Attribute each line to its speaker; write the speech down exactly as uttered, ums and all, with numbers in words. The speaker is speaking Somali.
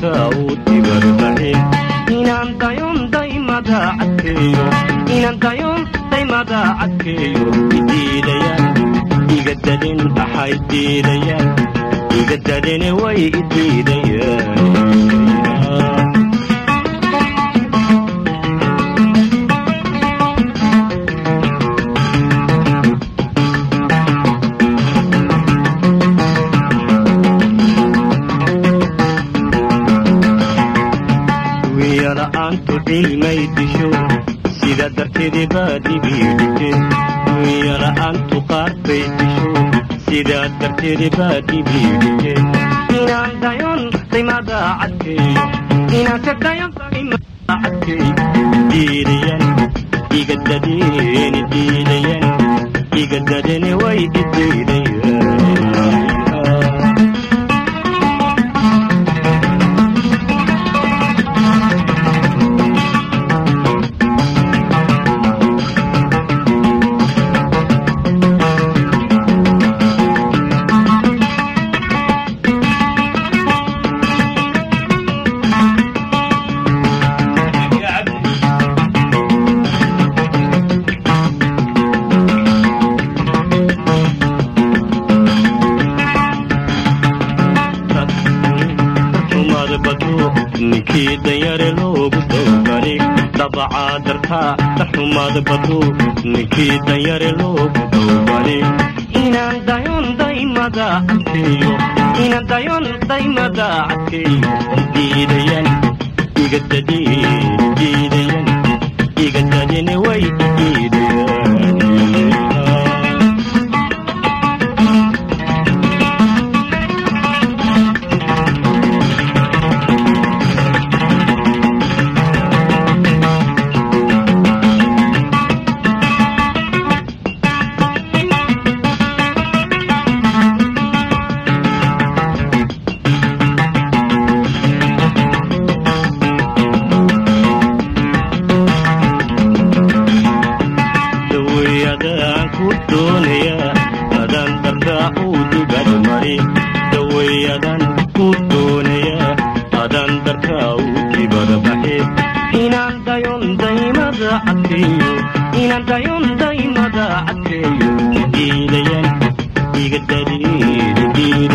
Speaker 1: darkaawti barbaxe inaan dayon daymada cadkeeyo inaan dayon daymada cadkeeyo idiidayaan iga dadin waxay diidayaan iga dadine way idiidayaan antu ilmay disho sida darteed baadi biidte yara antu qaarbay disho sida darteed baadi biidte inaan dayon daymada cadkeeyo inaan ka dayon daymada cadkeeyo diidayan iga dadeen diidayan iga dadene way idiidayan ninkii danyare loogu dowgalay dabacaa dartaa daxumaad badu ninkii danyare loogu dowgalay inaan dayon daymada cadkeeyo inaan dayon daymada cadkeeyo diidayan iga dadeen diidayan iga dadine way diidayan inaan dayon daymada cadkeeyo diidayan iga dadeen